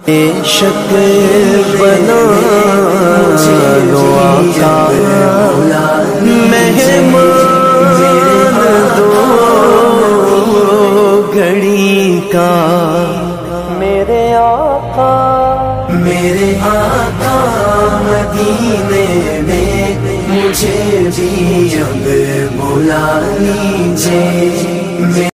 बेशक बना लो आका मेहमान दो घड़ी का। मेरे आका मदीने में मुझे भी अब बुला लीजिए।